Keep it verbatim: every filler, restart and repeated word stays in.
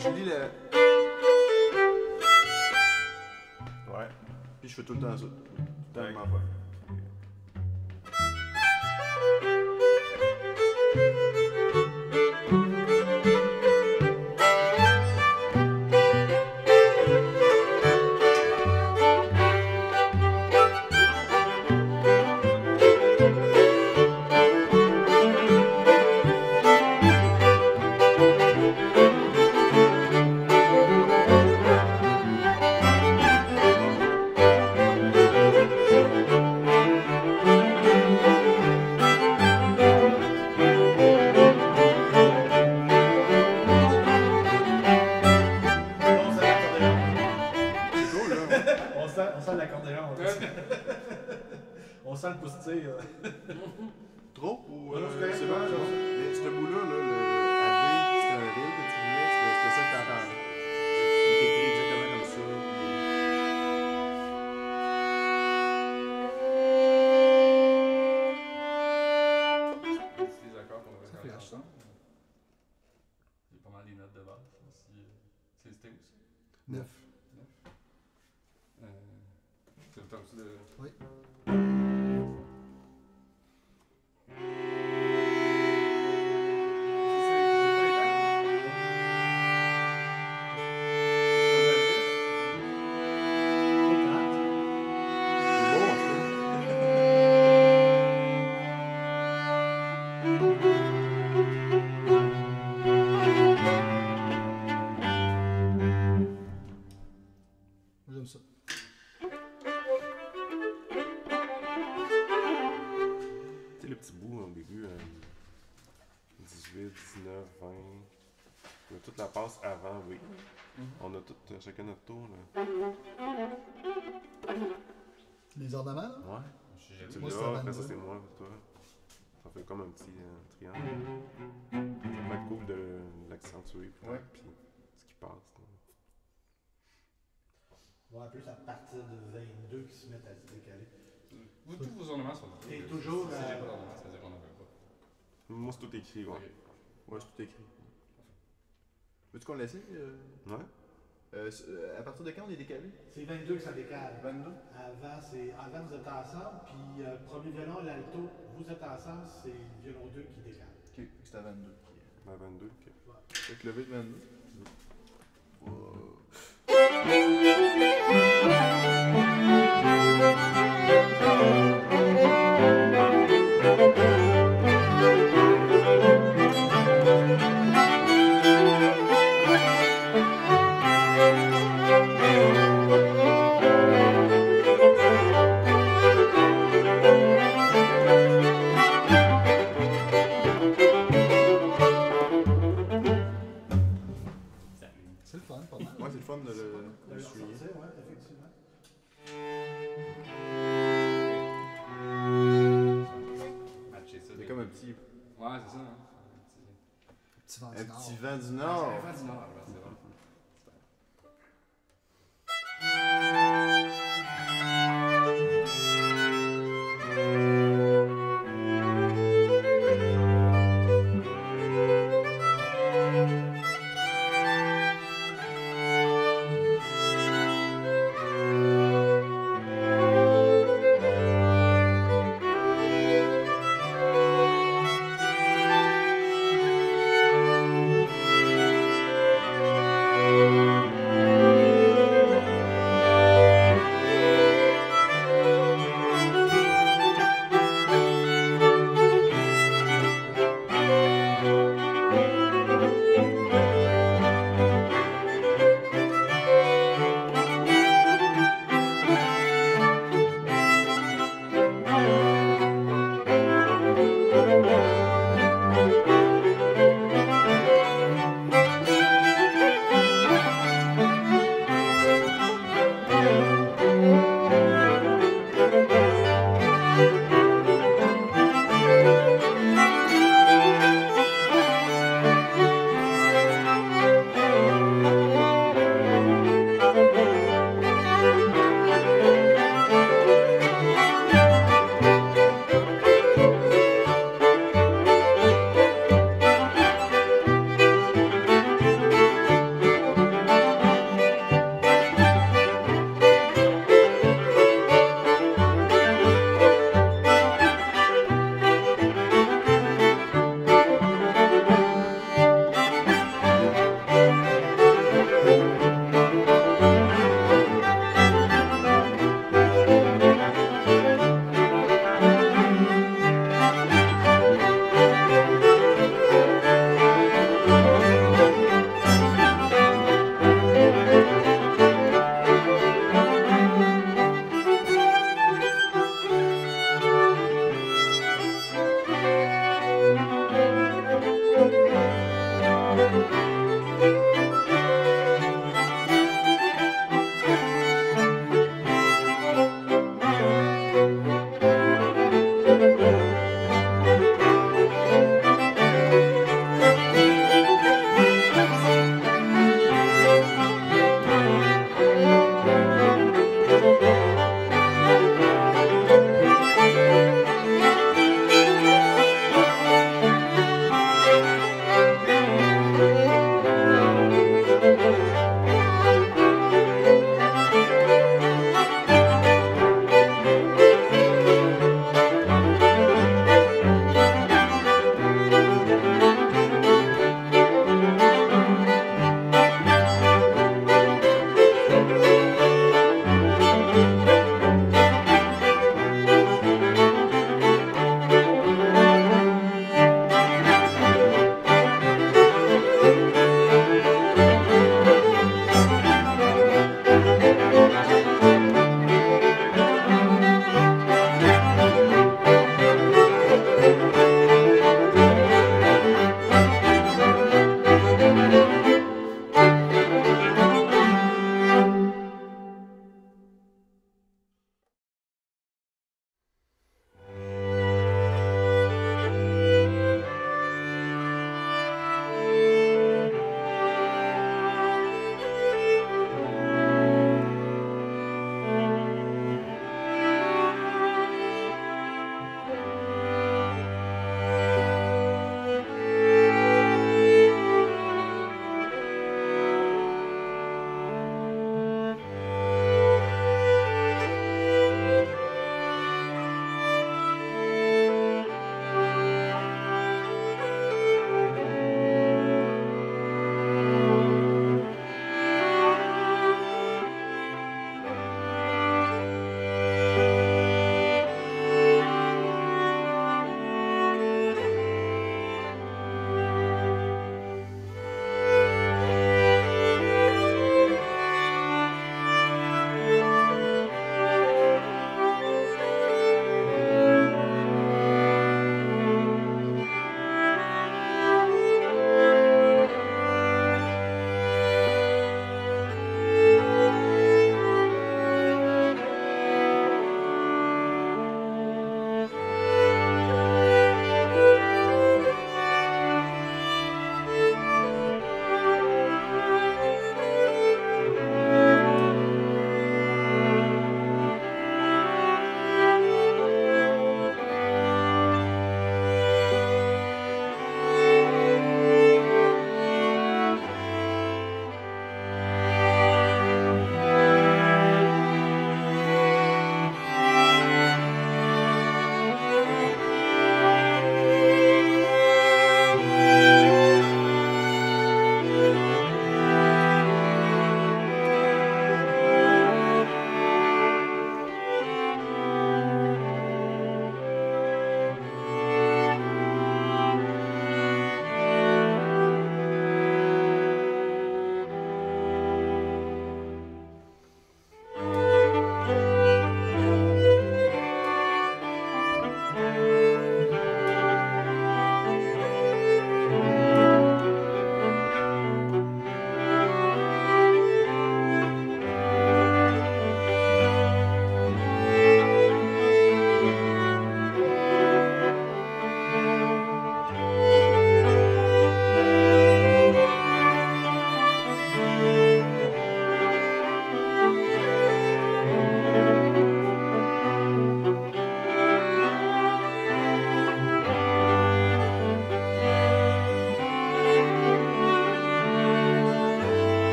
je lis le... Ouais. Puis je fais tout le temps ça. Tout le temps, je m'en vais. On sent le pousse-tire. Trop ou. Non, Euh, c'est c'est correct, bon, non, genre. Mais ce bout-là, là, le A B, c'était un reel que tu voulais, c'était c'était ça que t'entendais. Il est écrit exactement comme ça. C'est des accords qu'on Ça va flash, ça. J'ai pas mal des notes de base. Si, euh, c'est c'était où ça? Neuf. Euh, c'est le temps aussi de. Oui. J'aime ça. Tu sais, le petit bout au début, euh, dix-huit, dix-neuf, vingt. On a toute la passe avant, oui. Mhm. On a tout, euh, chacun notre tour, là. Les ornements, là? Ouais. J'ai Tu Moi, l'as, c'est après vingt-deux. ça c'est moi, puis toi. Ça fait comme un petit euh, triangle. Ça va être cool de l'accentuer, puis Ouais. puis ce qui passe. Là. Ouais, plus à partir de vingt-deux qui se mettent à se décaler. Vous, tous vos ornements sont Et là. toujours, Si euh, j'ai pas d'ornements, ça veut dire qu'on n'en veut pas. Moi, c'est tout écrit, ouais. Ok. Ouais, c'est tout écrit. Veux-tu qu'on l'essaie? Euh, Ouais? euh, c- euh, à partir de quand on est décalé? C'est vingt-deux que ça décale. vingt-deux? Avant, c'est, avant vous êtes ensemble, puis euh, premier violon, l'alto, vous êtes ensemble, c'est le violon deux qui décale. Ok, fait que c'est à vingt-deux. Ben, vingt-deux, ok. Fait que levé de vingt-deux. C'est le fun, pas mal. Ouais, c'est le fun de le, de De le le souligner. ressortir, ouais, effectivement. Matcher ça. C'est comme un petit, Ouais, c'est ça. Hein. Petit vent un du Nord. petit vent du Un Nord. vent du Nord, ouais, c'est